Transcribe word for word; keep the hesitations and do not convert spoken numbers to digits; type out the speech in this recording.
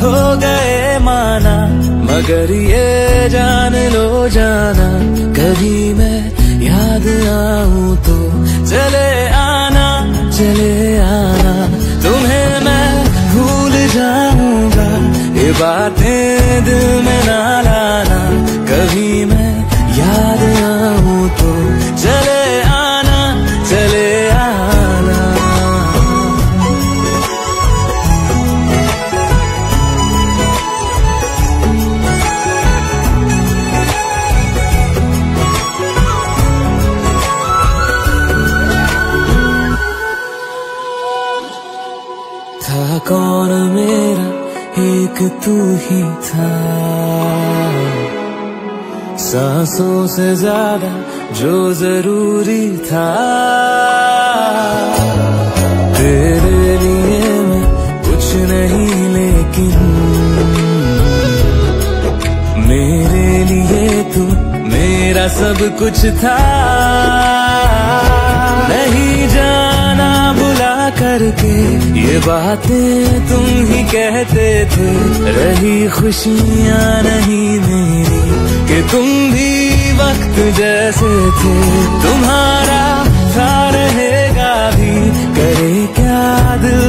हो गए माना, मगर ये जान लो जाना, कभी मैं याद आऊं तो चले आना, चले आना। तुम्हें मैं भूल जाऊंगा, ये बातें दिल में ना लाना, कभी मैं याद आऊं तो चले आना, चले आना। था कौन मेरा एक तू ही था, सांसों से ज्यादा जो जरूरी था। तेरे लिए मैं कुछ नहीं, लेकिन मेरे लिए तू मेरा सब कुछ था। नहीं जाना बुला करके ये बातें तुम ही कहते थे, रही खुशियाँ नहीं मेरी कि तुम भी वक्त जैसे थे। तुम्हारा था रहेगा भी, करे क्या दिल